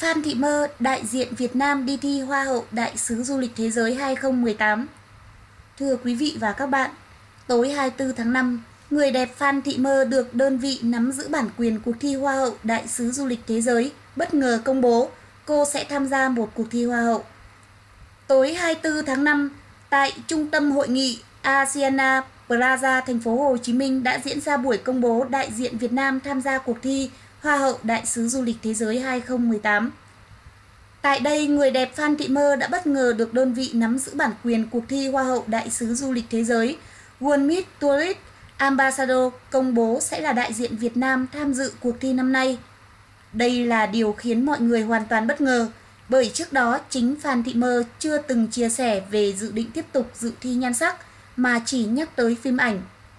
Phan Thị Mơ, đại diện Việt Nam đi thi Hoa hậu Đại sứ du lịch thế giới 2018. Thưa quý vị và các bạn, tối 24 tháng 5, người đẹp Phan Thị Mơ được đơn vị nắm giữ bản quyền cuộc thi Hoa hậu Đại sứ du lịch thế giới bất ngờ công bố cô sẽ tham gia một cuộc thi Hoa hậu. Tối 24 tháng 5, tại Trung tâm Hội nghị Asiana Plaza, thành phố Hồ Chí Minh đã diễn ra buổi công bố đại diện Việt Nam tham gia cuộc thi Hoa hậu Đại sứ du lịch thế giới 2018. Tại đây, người đẹp Phan Thị Mơ đã bất ngờ được đơn vị nắm giữ bản quyền cuộc thi Hoa hậu Đại sứ du lịch thế giới World Miss Tourist Ambassador công bố sẽ là đại diện Việt Nam tham dự cuộc thi năm nay. Đây là điều khiến mọi người hoàn toàn bất ngờ, bởi trước đó chính Phan Thị Mơ chưa từng chia sẻ về dự định tiếp tục dự thi nhan sắc mà chỉ nhắc tới phim ảnh.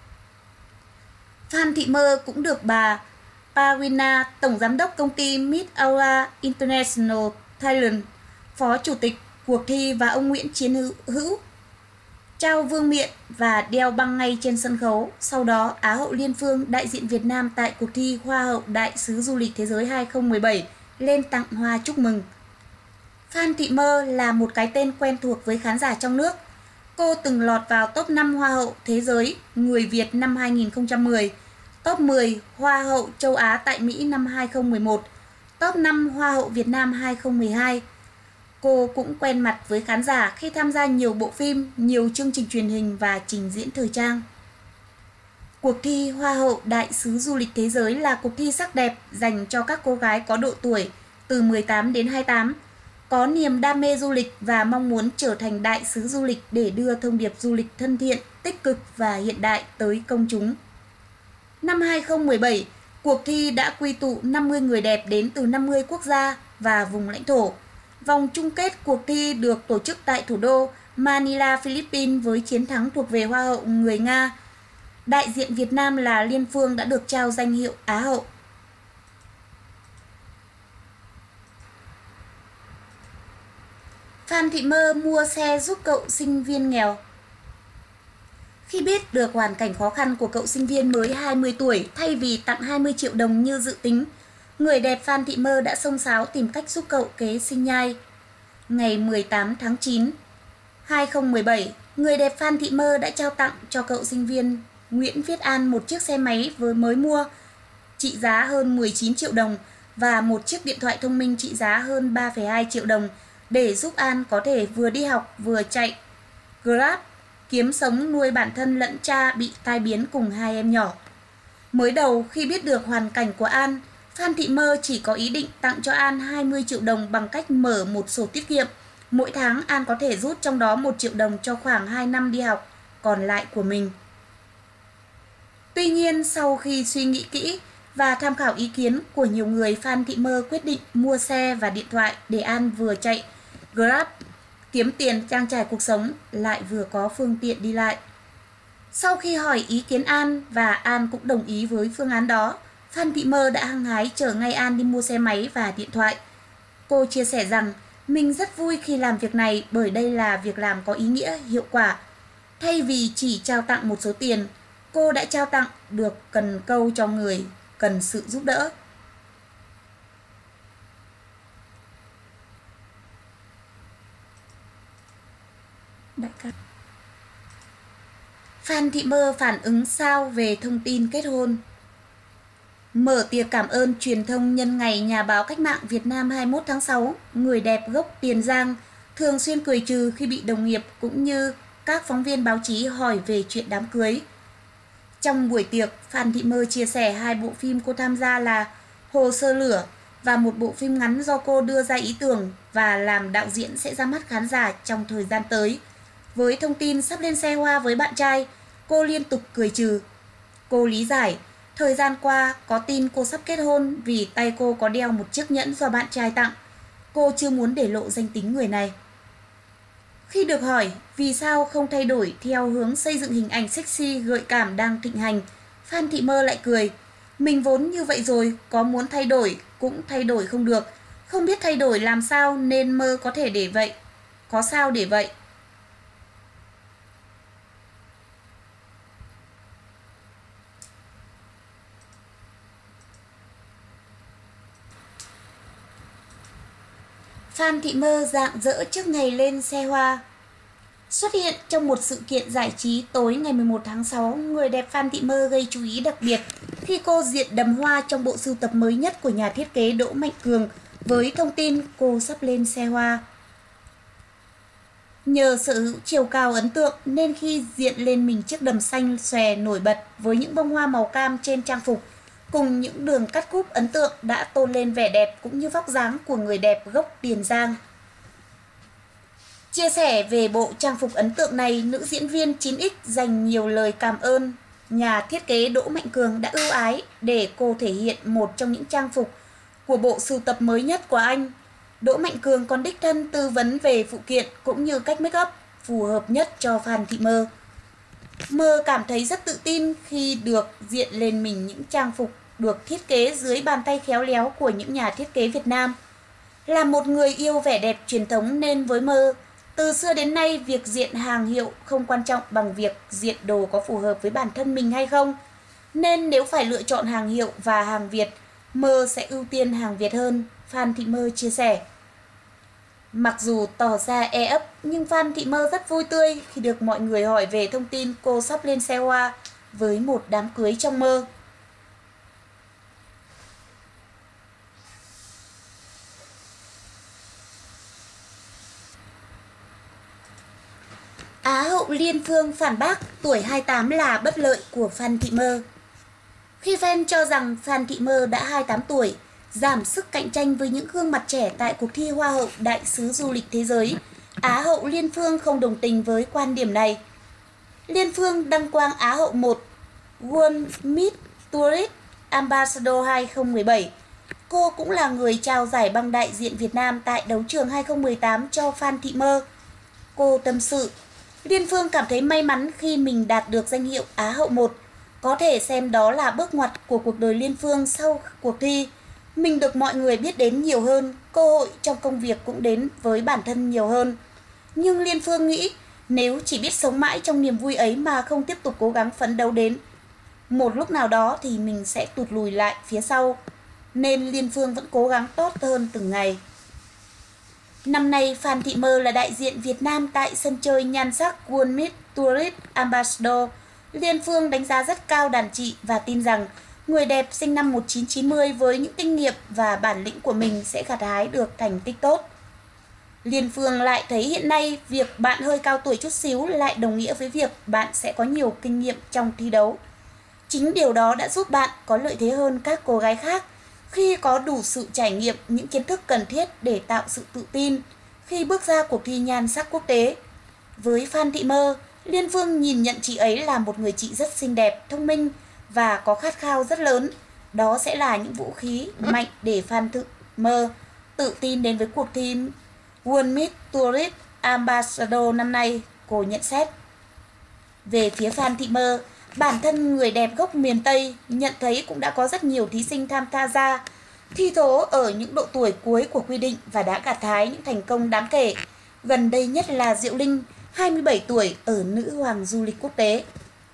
Phan Thị Mơ cũng được bà Pawina, tổng giám đốc công ty Miss Aura International Thailand, phó chủ tịch cuộc thi, và ông Nguyễn Chiến Hữu trao vương miện và đeo băng ngay trên sân khấu. Sau đó, Á hậu Liên Phương, đại diện Việt Nam tại cuộc thi Hoa hậu Đại sứ du lịch thế giới 2017, lên tặng hoa chúc mừng. Phan Thị Mơ là một cái tên quen thuộc với khán giả trong nước. Cô từng lọt vào top 5 Hoa hậu Thế giới người Việt năm 2010, top 10 Hoa hậu châu Á tại Mỹ năm 2011, top 5 Hoa hậu Việt Nam 2012. Cô cũng quen mặt với khán giả khi tham gia nhiều bộ phim, nhiều chương trình truyền hình và trình diễn thời trang. Cuộc thi Hoa hậu Đại sứ du lịch thế giới là cuộc thi sắc đẹp dành cho các cô gái có độ tuổi từ 18 đến 28, có niềm đam mê du lịch và mong muốn trở thành đại sứ du lịch để đưa thông điệp du lịch thân thiện, tích cực và hiện đại tới công chúng. Năm 2017, cuộc thi đã quy tụ 50 người đẹp đến từ 50 quốc gia và vùng lãnh thổ. Vòng chung kết cuộc thi được tổ chức tại thủ đô Manila, Philippines với chiến thắng thuộc về Hoa hậu người Nga. Đại diện Việt Nam là Liên Phương đã được trao danh hiệu Á hậu. Phan Thị Mơ mua xe giúp cậu sinh viên nghèo. Khi biết được hoàn cảnh khó khăn của cậu sinh viên mới 20 tuổi, thay vì tặng 20 triệu đồng như dự tính, người đẹp Phan Thị Mơ đã xông xáo tìm cách giúp cậu kế sinh nhai. Ngày 18 tháng 9, 2017, người đẹp Phan Thị Mơ đã trao tặng cho cậu sinh viên Nguyễn Viết An một chiếc xe máy mới mua trị giá hơn 19 triệu đồng và một chiếc điện thoại thông minh trị giá hơn 3,2 triệu đồng để giúp An có thể vừa đi học vừa chạy Grab, kiếm sống nuôi bản thân lẫn cha bị tai biến cùng hai em nhỏ. Mới đầu khi biết được hoàn cảnh của An, Phan Thị Mơ chỉ có ý định tặng cho An 20 triệu đồng bằng cách mở một sổ tiết kiệm. Mỗi tháng An có thể rút trong đó 1 triệu đồng cho khoảng 2 năm đi học còn lại của mình. Tuy nhiên, sau khi suy nghĩ kỹ và tham khảo ý kiến của nhiều người, Phan Thị Mơ quyết định mua xe và điện thoại để An vừa chạy Grab, kiếm tiền trang trải cuộc sống, lại vừa có phương tiện đi lại. Sau khi hỏi ý kiến An và An cũng đồng ý với phương án đó, Phan Thị Mơ đã hăng hái chở ngay An đi mua xe máy và điện thoại. Cô chia sẻ rằng mình rất vui khi làm việc này bởi đây là việc làm có ý nghĩa, hiệu quả. Thay vì chỉ trao tặng một số tiền, cô đã trao tặng được cần câu cho người cần sự giúp đỡ. Phan Thị Mơ phản ứng sao về thông tin kết hôn? Mở tiệc cảm ơn truyền thông nhân ngày Nhà báo Cách mạng Việt Nam 21 tháng 6, người đẹp gốc Tiền Giang thường xuyên cười trừ khi bị đồng nghiệp cũng như các phóng viên báo chí hỏi về chuyện đám cưới. Trong buổi tiệc, Phan Thị Mơ chia sẻ 2 bộ phim cô tham gia là Hồ sơ lửa và một bộ phim ngắn do cô đưa ra ý tưởng và làm đạo diễn sẽ ra mắt khán giả trong thời gian tới. Với thông tin sắp lên xe hoa với bạn trai, cô liên tục cười trừ. Cô lý giải, thời gian qua có tin cô sắp kết hôn vì tay cô có đeo một chiếc nhẫn do bạn trai tặng. Cô chưa muốn để lộ danh tính người này. Khi được hỏi vì sao không thay đổi theo hướng xây dựng hình ảnh sexy gợi cảm đang thịnh hành, Phan Thị Mơ lại cười. Mình vốn như vậy rồi, có muốn thay đổi cũng thay đổi không được. Không biết thay đổi làm sao nên Mơ có thể để vậy. Có sao để vậy. Phan Thị Mơ rạng rỡ trước ngày lên xe hoa. Xuất hiện trong một sự kiện giải trí tối ngày 11 tháng 6, người đẹp Phan Thị Mơ gây chú ý đặc biệt khi cô diện đầm hoa trong bộ sưu tập mới nhất của nhà thiết kế Đỗ Mạnh Cường với thông tin cô sắp lên xe hoa. Nhờ sở hữu chiều cao ấn tượng nên khi diện lên mình chiếc đầm xanh xòe nổi bật với những bông hoa màu cam trên trang phục cùng những đường cắt cúp ấn tượng đã tôn lên vẻ đẹp cũng như vóc dáng của người đẹp gốc Tiền Giang. Chia sẻ về bộ trang phục ấn tượng này, nữ diễn viên 9X dành nhiều lời cảm ơn nhà thiết kế Đỗ Mạnh Cường đã ưu ái để cô thể hiện một trong những trang phục của bộ sưu tập mới nhất của anh. Đỗ Mạnh Cường còn đích thân tư vấn về phụ kiện cũng như cách make up phù hợp nhất cho Phan Thị Mơ. Mơ cảm thấy rất tự tin khi được diện lên mình những trang phục được thiết kế dưới bàn tay khéo léo của những nhà thiết kế Việt Nam. Là một người yêu vẻ đẹp truyền thống nên với Mơ, từ xưa đến nay việc diện hàng hiệu không quan trọng bằng việc diện đồ có phù hợp với bản thân mình hay không. Nên nếu phải lựa chọn hàng hiệu và hàng Việt, Mơ sẽ ưu tiên hàng Việt hơn, Phan Thị Mơ chia sẻ. Mặc dù tỏ ra e ấp nhưng Phan Thị Mơ rất vui tươi khi được mọi người hỏi về thông tin cô sắp lên xe hoa với một đám cưới trong mơ. Á hậu Liên Phương phản bác tuổi 28 là bất lợi của Phan Thị Mơ. Khi fan cho rằng Phan Thị Mơ đã 28 tuổi, giảm sức cạnh tranh với những gương mặt trẻ tại cuộc thi Hoa hậu Đại sứ du lịch thế giới, Á hậu Liên Phương không đồng tình với quan điểm này. Liên Phương đăng quang Á hậu 1 World Meet Tourist Ambassador 2017. Cô cũng là người trao giải băng đại diện Việt Nam tại đấu trường 2018 cho Phan Thị Mơ. Cô tâm sự, Liên Phương cảm thấy may mắn khi mình đạt được danh hiệu Á hậu 1. Có thể xem đó là bước ngoặt của cuộc đời Liên Phương sau cuộc thi. Mình được mọi người biết đến nhiều hơn, cơ hội trong công việc cũng đến với bản thân nhiều hơn. Nhưng Liên Phương nghĩ nếu chỉ biết sống mãi trong niềm vui ấy mà không tiếp tục cố gắng phấn đấu đến một lúc nào đó thì mình sẽ tụt lùi lại phía sau. Nên Liên Phương vẫn cố gắng tốt hơn từng ngày. Năm nay, Phan Thị Mơ là đại diện Việt Nam tại sân chơi nhan sắc World Meet Tourist Ambassador. Liên Phương đánh giá rất cao đàn chị và tin rằng người đẹp sinh năm 1990 với những kinh nghiệm và bản lĩnh của mình sẽ gặt hái được thành tích tốt. Liên Phương lại thấy hiện nay việc bạn hơi cao tuổi chút xíu lại đồng nghĩa với việc bạn sẽ có nhiều kinh nghiệm trong thi đấu. Chính điều đó đã giúp bạn có lợi thế hơn các cô gái khác khi có đủ sự trải nghiệm, những kiến thức cần thiết để tạo sự tự tin khi bước ra cuộc thi nhan sắc quốc tế. Với Phan Thị Mơ, Liên Phương nhìn nhận chị ấy là một người chị rất xinh đẹp, thông minh và có khát khao rất lớn. Đó sẽ là những vũ khí mạnh để Phan Thị Mơ tự tin đến với cuộc thi World Meet Tourist Ambassador năm nay, cô nhận xét. Về phía Phan Thị Mơ, bản thân người đẹp gốc miền Tây nhận thấy cũng đã có rất nhiều thí sinh tham gia thi thố ở những độ tuổi cuối của quy định và đã gặt hái những thành công đáng kể. Gần đây nhất là Diệu Linh, 27 tuổi ở Nữ hoàng du lịch quốc tế.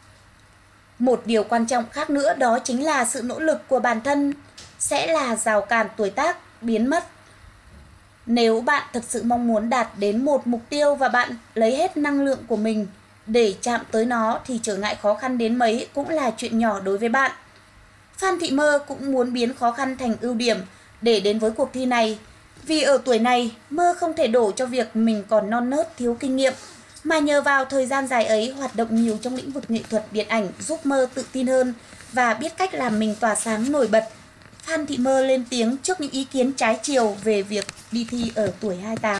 Một điều quan trọng khác nữa đó chính là sự nỗ lực của bản thân sẽ là rào cản tuổi tác biến mất. Nếu bạn thực sự mong muốn đạt đến một mục tiêu và bạn lấy hết năng lượng của mình để chạm tới nó thì trở ngại khó khăn đến mấy cũng là chuyện nhỏ đối với bạn. Phan Thị Mơ cũng muốn biến khó khăn thành ưu điểm để đến với cuộc thi này. Vì ở tuổi này, Mơ không thể đổ cho việc mình còn non nớt thiếu kinh nghiệm, mà nhờ vào thời gian dài ấy hoạt động nhiều trong lĩnh vực nghệ thuật điện ảnh giúp Mơ tự tin hơn và biết cách làm mình tỏa sáng nổi bật. Phan Thị Mơ lên tiếng trước những ý kiến trái chiều về việc đi thi ở tuổi 28.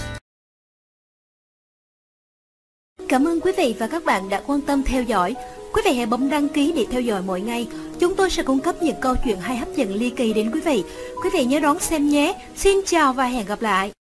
Cảm ơn quý vị và các bạn đã quan tâm theo dõi. Quý vị hãy bấm đăng ký để theo dõi mỗi ngày. Chúng tôi sẽ cung cấp những câu chuyện hay hấp dẫn ly kỳ đến quý vị. Quý vị nhớ đón xem nhé. Xin chào và hẹn gặp lại.